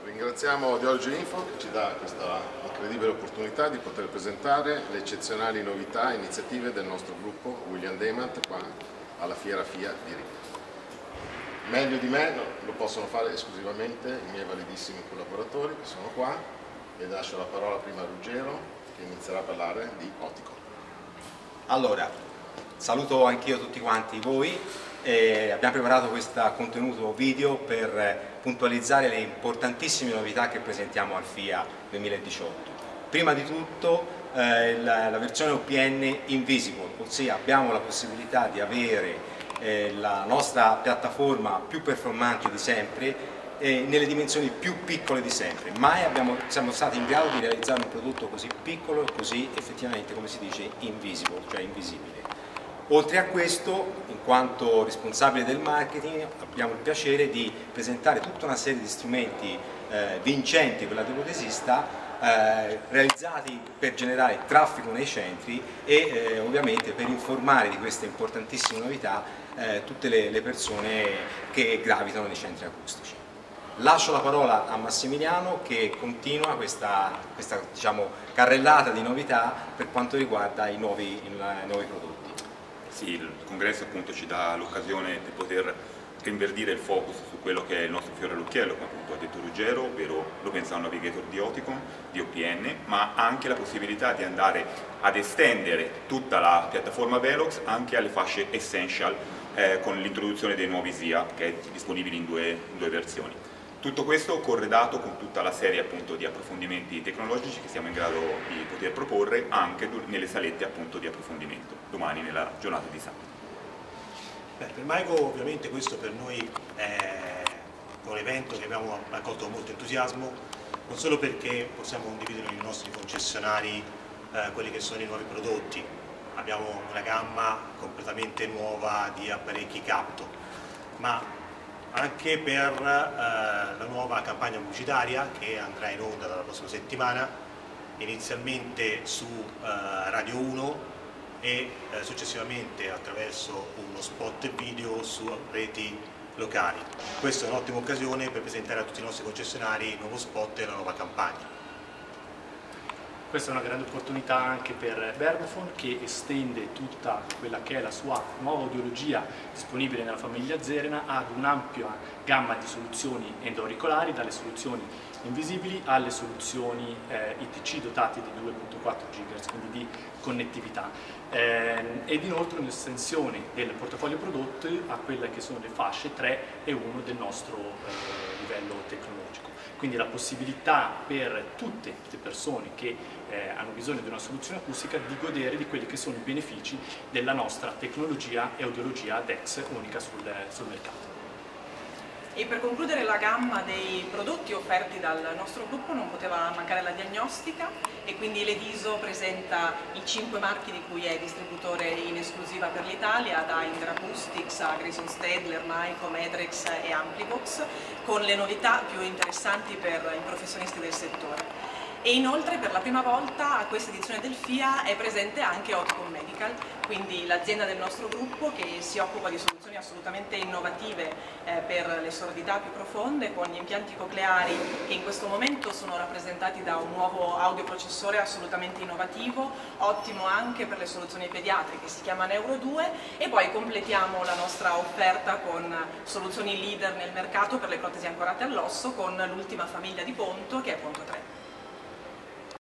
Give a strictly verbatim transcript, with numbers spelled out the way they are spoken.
ringraziamo Audiology Info che ci dà questa incredibile opportunità di poter presentare le eccezionali novità e iniziative del nostro gruppo William Demant qua alla Fiera Fiat di Rimini. Meglio di me lo possono fare esclusivamente i miei validissimi collaboratori che sono qua, e lascio la parola prima a Ruggero che inizierà a parlare di Oticon. Allora, saluto anch'io tutti quanti voi. Eh, abbiamo preparato questo contenuto video per puntualizzare le importantissime novità che presentiamo al FIA duemiladiciotto. Prima di tutto eh, la, la versione O P N Invisible, ossia abbiamo la possibilità di avere eh, la nostra piattaforma più performante di sempre eh, nelle dimensioni più piccole di sempre. Mai abbiamo, siamo stati in grado di realizzare un prodotto così piccolo e così effettivamente, come si dice, invisible, cioè invisibile. Oltre a questo, in quanto responsabile del marketing, abbiamo il piacere di presentare tutta una serie di strumenti eh, vincenti per la telesista, eh, realizzati per generare traffico nei centri e eh, ovviamente per informare di queste importantissime novità eh, tutte le, le persone che gravitano nei centri acustici. Lascio la parola a Massimiliano che continua questa, questa diciamo, carrellata di novità per quanto riguarda i nuovi, i nuovi prodotti. Sì, il congresso appunto ci dà l'occasione di poter rinverdire il focus su quello che è il nostro fiore all'occhiello, come appunto ha detto Ruggero, ovvero l'Open Sound Navigator di Oticon, di O P N, ma anche la possibilità di andare ad estendere tutta la piattaforma Velox anche alle fasce Essential eh, con l'introduzione dei nuovi S I A che è disponibili in due, in due versioni. Tutto questo corredato con tutta la serie appunto di approfondimenti tecnologici che siamo in grado di poter proporre anche nelle salette appunto di approfondimento, domani nella giornata di sabato. Beh, per Maico ovviamente questo per noi è un evento che abbiamo accolto con molto entusiasmo, non solo perché possiamo condividere con i nostri concessionari eh, quelli che sono i nuovi prodotti, abbiamo una gamma completamente nuova di apparecchi capto, ma anche per eh, la nuova campagna pubblicitaria che andrà in onda dalla prossima settimana, inizialmente su eh, Radio uno e eh, successivamente attraverso uno spot video su reti locali. Questa è un'ottima occasione per presentare a tutti i nostri concessionari il nuovo spot e la nuova campagna. Questa è una grande opportunità anche per Vermofon che estende tutta quella che è la sua nuova audiologia disponibile nella famiglia Zerena ad un'ampia gamma di soluzioni endoauricolari, dalle soluzioni invisibili alle soluzioni eh, I T C dotati di due virgola quattro gigahertz, quindi di connettività, eh, ed inoltre un'estensione del portafoglio prodotti a quelle che sono le fasce tre e uno del nostro eh, livello tecnologico. Quindi la possibilità per tutte le persone che eh, hanno bisogno di una soluzione acustica di godere di quelli che sono i benefici della nostra tecnologia e audiologia D E X unica sul, sul mercato. E per concludere la gamma dei prodotti offerti dal nostro gruppo non poteva mancare la diagnostica e quindi l'Ediso presenta i cinque marchi di cui è distributore in esclusiva per l'Italia, da Interacoustics a Grayson Stadler, Maico, Medrex e Amplivox, con le novità più interessanti per i professionisti del settore. E inoltre per la prima volta a questa edizione del FIA è presente anche Oticon Medical, quindi l'azienda del nostro gruppo che si occupa di soluzioni assolutamente innovative eh, per le sordità più profonde, con gli impianti cocleari che in questo momento sono rappresentati da un nuovo audioprocessore assolutamente innovativo, ottimo anche per le soluzioni pediatriche, si chiama Neuro due, e poi completiamo la nostra offerta con soluzioni leader nel mercato per le protesi ancorate all'osso con l'ultima famiglia di Ponto che è Ponto tre.